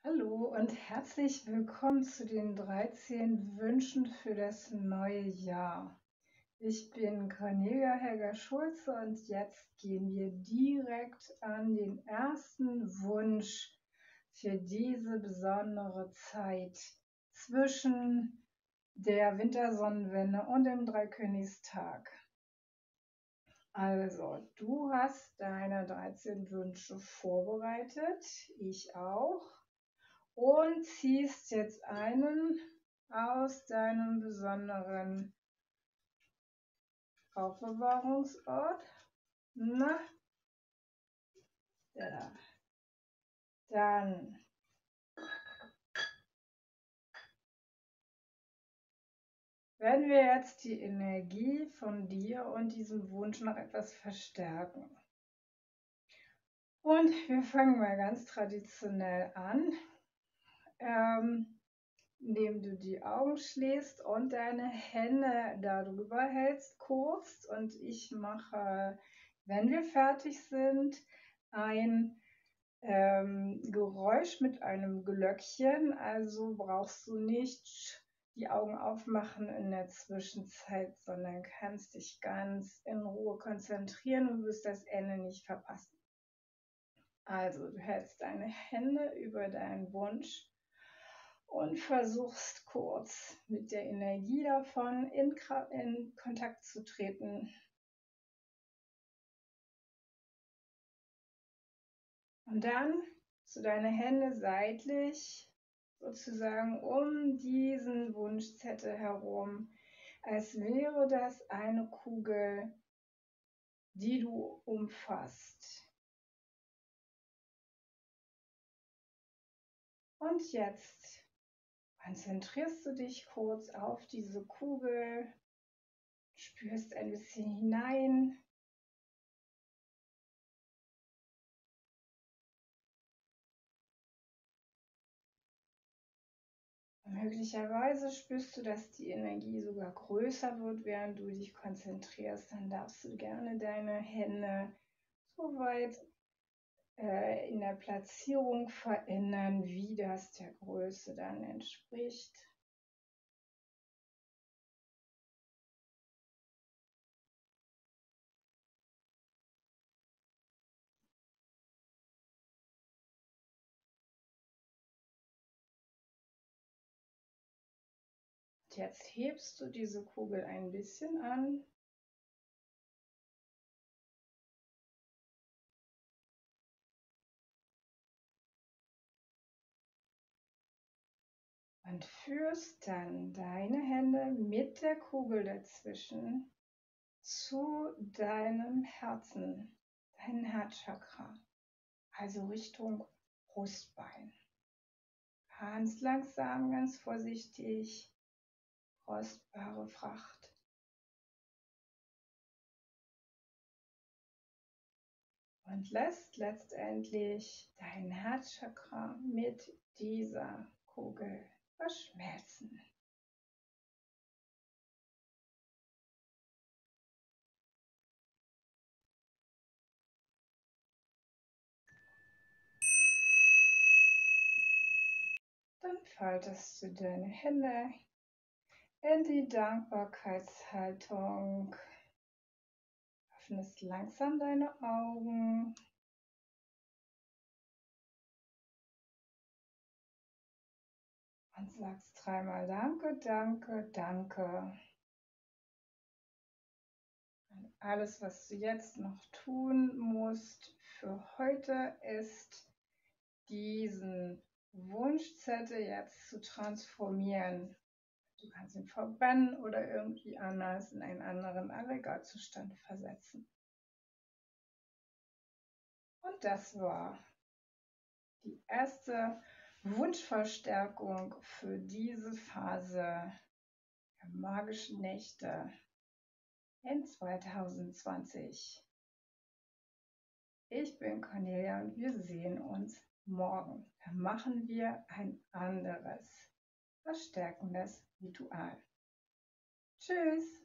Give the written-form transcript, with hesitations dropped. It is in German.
Hallo und herzlich willkommen zu den 13 Wünschen für das neue Jahr. Ich bin Cornelia Helga-Schulze und jetzt gehen wir direkt an den ersten Wunsch für diese besondere Zeit zwischen der Wintersonnenwende und dem Dreikönigstag. Also, du hast deine 13 Wünsche vorbereitet, ich auch. Und ziehst jetzt einen aus deinem besonderen Aufbewahrungsort. Na, da. Dann werden wir jetzt die Energie von dir und diesem Wunsch noch etwas verstärken. Und wir fangen mal ganz traditionell an, indem du die Augen schließt und deine Hände darüber hältst kurz. Und ich mache, wenn wir fertig sind, ein Geräusch mit einem Glöckchen, also brauchst du nicht die Augen aufmachen in der Zwischenzeit, sondern kannst dich ganz in Ruhe konzentrieren und wirst das Ende nicht verpassen. Also du hältst deine Hände über deinen Wunsch und versuchst kurz mit der Energie davon in Kontakt zu treten. Und dann so deine Hände seitlich sozusagen um diesen Wunschzettel herum, als wäre das eine Kugel, die du umfasst. Und jetzt konzentrierst du dich kurz auf diese Kugel, spürst ein bisschen hinein. Möglicherweise spürst du, dass die Energie sogar größer wird, während du dich konzentrierst. Dann darfst du gerne deine Hände so weit in der Platzierung verändern, wie das der Größe dann entspricht. Und jetzt hebst du diese Kugel ein bisschen an. Und führst dann deine Hände mit der Kugel dazwischen zu deinem Herzen, dein Herzchakra, also Richtung Brustbein. Ganz langsam, ganz vorsichtig, kostbare Fracht. Und lässt letztendlich dein Herzchakra mit dieser Kugel verschmelzen. Dann faltest du deine Hände in die Dankbarkeitshaltung. Öffnest langsam deine Augen. Und sagst dreimal Danke, Danke, Danke. Und alles, was du jetzt noch tun musst für heute, ist, diesen Wunschzettel jetzt zu transformieren. Du kannst ihn verbrennen oder irgendwie anders in einen anderen Aggregatzustand versetzen. Und das war die erste Wunschverstärkung für diese Phase der magischen Nächte in 2020. Ich bin Cornelia und wir sehen uns morgen. Da machen wir ein anderes verstärkendes Ritual. Tschüss!